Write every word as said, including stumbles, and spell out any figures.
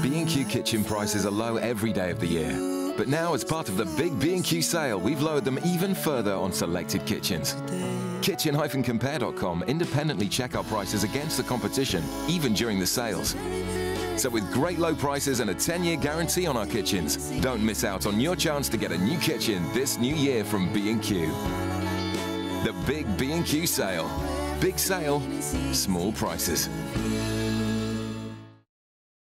B and Q kitchen prices are low every day of the year. But now, as part of the big B and Q sale, we've lowered them even further on selected kitchens. Kitchen dash compare dot com independently check our prices against the competition, even during the sales. So with great low prices and a ten year guarantee on our kitchens, don't miss out on your chance to get a new kitchen this new year from B and Q. The big B and Q sale. Big sale, small prices.